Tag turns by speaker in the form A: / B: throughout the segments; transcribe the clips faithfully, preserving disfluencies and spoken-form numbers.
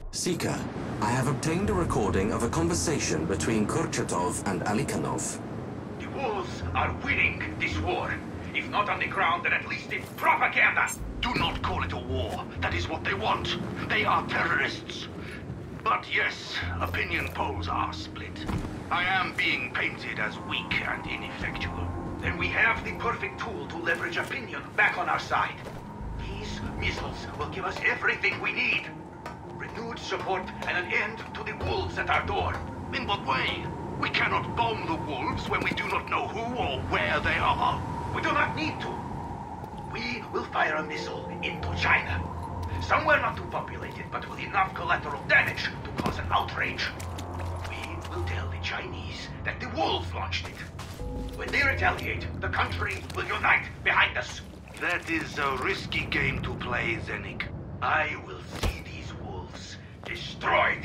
A: Seeker, I have obtained a recording of a conversation between Kurchatov and Alikhanov.
B: The wolves are winning this war. If not on the ground, then at least in propaganda.
C: Do not call it a war. That is what they want. They are terrorists. But yes, opinion polls are split. I am being painted as weak and ineffectual.
B: Then we have the perfect tool to leverage opinion back on our side. These missiles will give us everything we need. Renewed support and an end to the wolves at our door.
C: In what way? We cannot bomb the wolves when we do not know who or where they are.
B: We do not need to. We will fire a missile into China. Somewhere not too populated, but with enough collateral damage to cause an outrage. We will tell the Chinese that the wolves launched it. When they retaliate, the country will unite behind us.
C: That is a risky game to play, Zenik.
B: I will see these wolves destroyed.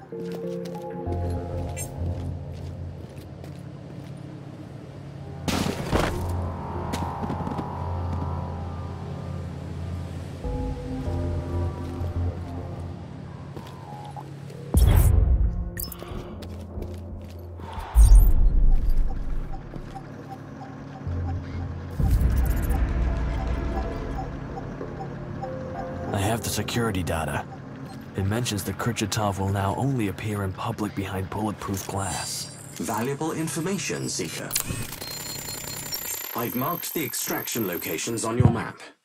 D: I have the security data. It mentions that Kurchatov will now only appear in public behind bulletproof glass.
A: Valuable information, Seeker. I've marked the extraction locations on your map.